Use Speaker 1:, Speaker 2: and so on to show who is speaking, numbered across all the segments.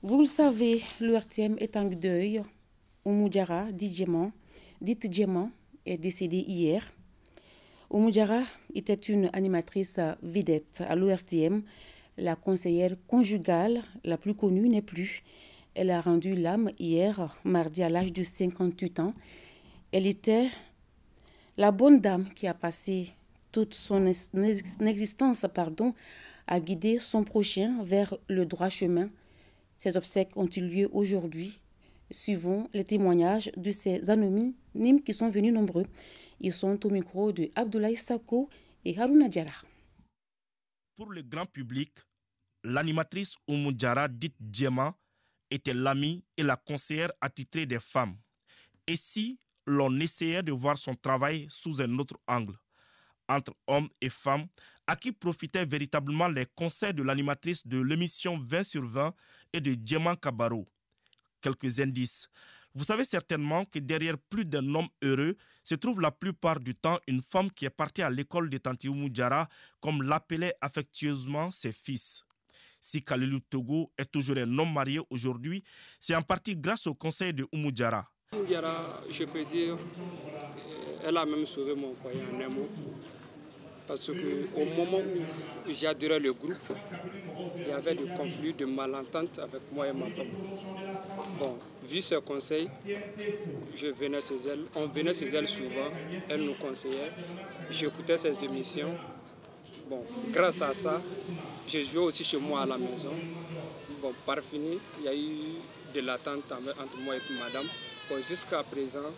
Speaker 1: Vous le savez, l'URTM est en deuil. Oumou Diarra, dite Djema, est décédée hier. Oumou Diarra était une animatrice vedette à l'URTM. La conseillère conjugale la plus connue n'est plus. Elle a rendu l'âme hier, mardi, à l'âge de 58 ans. Elle était la bonne dame qui a passé toute son existence à guider son prochain vers le droit chemin. Ces obsèques ont eu lieu aujourd'hui. Suivons les témoignages de ces anonymes qui sont venus nombreux. Ils sont au micro de Abdoulaye Sako et Harouna Diarra.
Speaker 2: Pour le grand public, l'animatrice Oumou Diarra, dite Djema, était l'amie et la conseillère attitrée des femmes. Et si l'on essayait de voir son travail sous un autre angle, entre hommes et femmes, à qui profitaient véritablement les conseils de l'animatrice de l'émission 20 sur 20 et de Djema Kabaro. Quelques indices. Vous savez certainement que derrière plus d'un homme heureux se trouve la plupart du temps une femme qui est partie à l'école de Tanti Oumou Diarra, comme l'appelaient affectueusement ses fils. Si Kalilou Togo est toujours un homme marié aujourd'hui, c'est en partie grâce au conseil de Oumou Diarra.
Speaker 3: Oumou Diarra, je peux dire, elle a même sauvé mon foyer en un mot. Parce qu'au moment où j'adorais le groupe, il y avait des conflits, de malententes avec moi et ma femme. Bon, vu ses conseils, je venais chez elle. On venait chez elle souvent, elle nous conseillait. J'écoutais ses émissions. Bon, grâce à ça, j'ai joué aussi chez moi à la maison. Bon, par fini, il y a eu de l'attente entre moi et madame. Bon, jusqu'à présent,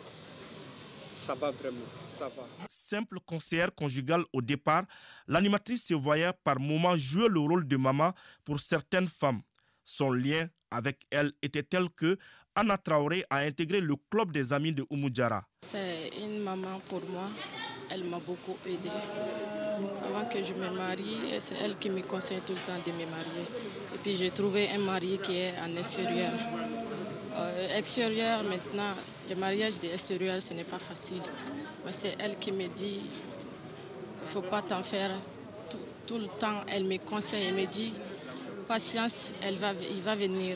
Speaker 3: ça va vraiment, ça va.
Speaker 2: Simple conseillère conjugale au départ, l'animatrice se voyait par moments jouer le rôle de maman pour certaines femmes. Son lien avec elle était tel que Anna Traoré a intégré le club des amis de Oumou Diarra.
Speaker 4: C'est une maman pour moi, elle m'a beaucoup aidée. Avant que je me marie, c'est elle qui me conseille tout le temps de me marier. Et puis j'ai trouvé un mari qui est en extérieur. Extérieur maintenant, le mariage de extérieur ce n'est pas facile. Mais c'est elle qui me dit, il ne faut pas t'en faire tout le temps. Elle me conseille, elle me dit, patience, il va venir.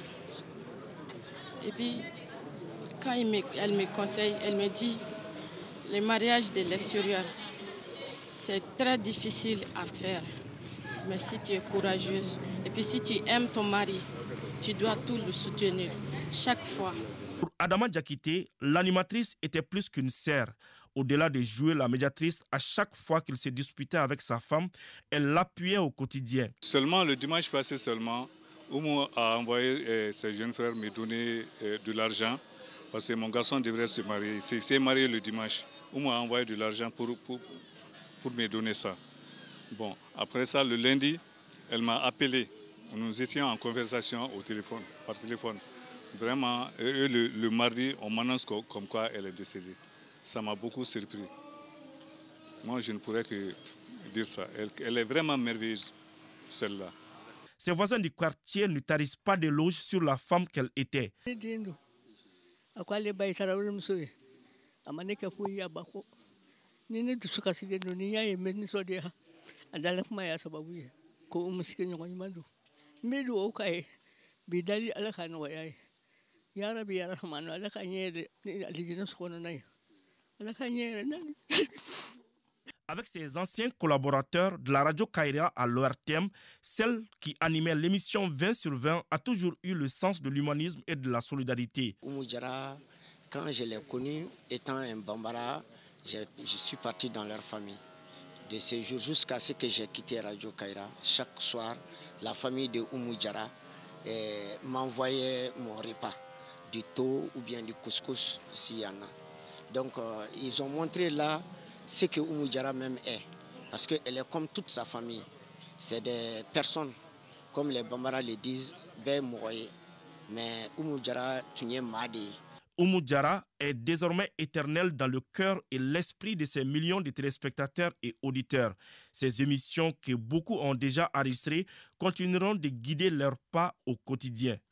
Speaker 4: Et puis, quand elle me conseille, elle me dit, le mariage de l'extérieur, c'est très difficile à faire. Mais si tu es courageuse, et puis si tu aimes ton mari, tu dois tout le soutenir, chaque fois.
Speaker 2: Pour Adama Diakité, l'animatrice était plus qu'une sœur. Au-delà de jouer la médiatrice, à chaque fois qu'il se disputait avec sa femme, elle l'appuyait au quotidien.
Speaker 5: Seulement le dimanche passé, Oumou a envoyé ses jeunes frères me donner de l'argent parce que mon garçon devrait se marier. Il s'est marié le dimanche. Oumou a envoyé de l'argent pour me donner ça. Bon, après ça, le lundi, elle m'a appelé. Nous étions en conversation par téléphone. Vraiment, le mardi, on m'annonce comme quoi elle est décédée. Ça m'a beaucoup surpris. Moi, je ne pourrais que dire ça. Elle est vraiment merveilleuse, celle-là.
Speaker 2: Ses voisins du quartier ne tarissent pas d'éloges sur la femme qu'elle était. Avec ses anciens collaborateurs de la radio Kaira à l'ORTM, celle qui animait l'émission 20 sur 20 a toujours eu le sens de l'humanisme et de la solidarité.
Speaker 6: Oumou Diarra, quand je l'ai connu, étant un Bambara, je suis parti dans leur famille. De ce jour jusqu'à ce que j'ai quitté Radio Kaira, chaque soir, la famille de Oumou Diarra m'envoyait mon repas, du thau ou bien du couscous s'il y en a. Donc ils ont montré là ce que Oumou Diarra même est, parce qu'elle est comme toute sa famille. C'est des personnes, comme les Bambara le disent, mais Oumou Diarra, tu n'es madé.
Speaker 2: Oumou Diarra est désormais éternel dans le cœur et l'esprit de ces millions de téléspectateurs et auditeurs. Ces émissions que beaucoup ont déjà enregistrées continueront de guider leurs pas au quotidien.